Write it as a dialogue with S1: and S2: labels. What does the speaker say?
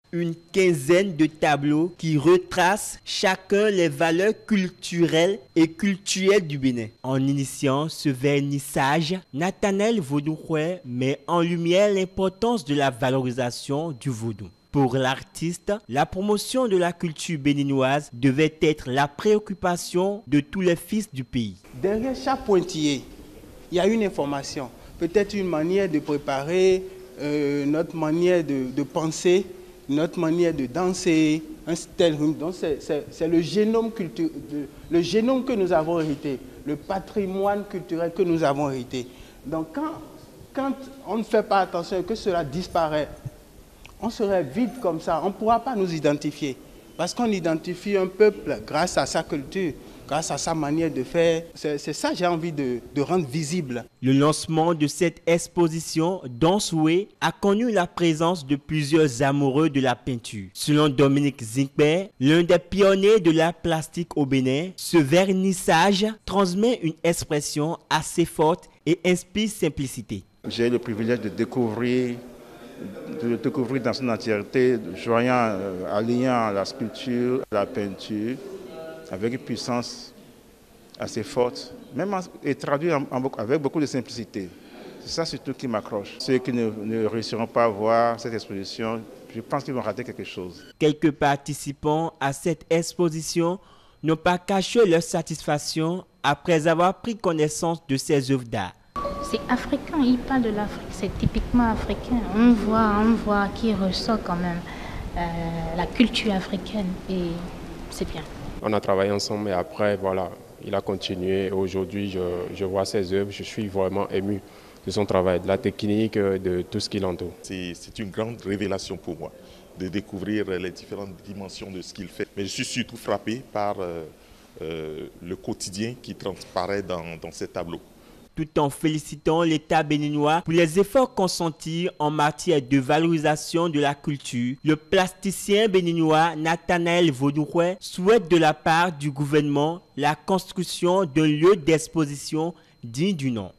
S1: Une quinzaine de tableaux qui retracent chacun les valeurs culturelles et cultuelles du Bénin. En initiant ce vernissage, Nathanaël Vaudourouet met en lumière l'importance de la valorisation du vaudou. Pour l'artiste, la promotion de la culture béninoise devait être la préoccupation de tous les fils du pays.
S2: Derrière chaque pointillé, il y a une information, peut-être une manière de préparer, notre manière de penser, notre manière de danser, un tel rythme. Donc c'est le génome le génome que nous avons hérité, le patrimoine culturel que nous avons hérité. Donc quand on ne fait pas attention et que cela disparaît, on serait vide comme ça, on ne pourra pas nous identifier. Parce qu'on identifie un peuple grâce à sa culture, grâce à sa manière de faire. C'est ça que j'ai envie de rendre visible.
S1: Le lancement de cette exposition Dansoué a connu la présence de plusieurs amoureux de la peinture. Selon Dominique Zinkber, l'un des pionniers de l'art plastique au Bénin, ce vernissage transmet une expression assez forte et inspire simplicité.
S3: J'ai eu le privilège de découvrir dans son entièreté, alliant la sculpture, la peinture, avec une puissance assez forte, et traduit avec beaucoup de simplicité. C'est ça surtout qui m'accroche. Ceux qui ne réussiront pas à voir cette exposition, je pense qu'ils vont rater quelque chose.
S1: Quelques participants à cette exposition n'ont pas caché leur satisfaction après avoir pris connaissance de ces œuvres d'art.
S4: C'est africain, il parle de l'Afrique, c'est typiquement africain. On voit qu'il ressort quand même la culture africaine et c'est bien.
S5: On a travaillé ensemble et après, voilà, il a continué. Aujourd'hui, je vois ses œuvres, je suis vraiment ému de son travail, de la technique, de tout ce qui l'entoure.
S6: C'est une grande révélation pour moi de découvrir les différentes dimensions de ce qu'il fait. Mais je suis surtout frappé par le quotidien qui transparaît dans ces tableaux.
S1: Tout en félicitant l'État béninois pour les efforts consentis en matière de valorisation de la culture, le plasticien béninois Nathanaël Vaudourouet souhaite de la part du gouvernement la construction d'un lieu d'exposition digne du nom.